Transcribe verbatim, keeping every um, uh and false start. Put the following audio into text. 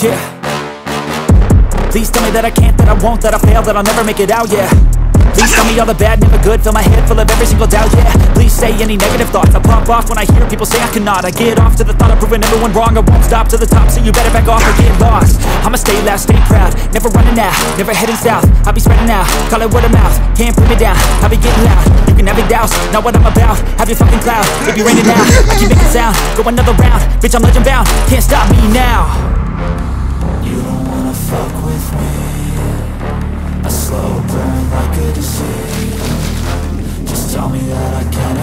yeah. Please tell me that I can't, that I won't, that I fail, that I'll never make it out, yeah. Please tell me all the bad, never good, fill my head full of every single doubt, yeah. Please say any negative thoughts, I pop off when I hear people say I cannot. I get off to the thought of proving everyone wrong, I won't stop to the top, so you better back off or get lost. I'ma stay loud, stay proud, never running out, never heading south. I'll be spreading out, call it word of mouth, can't put me down, I'll be getting loud. You can have your doubts, not what I'm about, have your fucking cloud. If you rain it out, I keep making sound, go another round, bitch I'm legend bound, can't stop me now. You don't wanna fuck with me, a slow burn like a disease. Just tell me that I can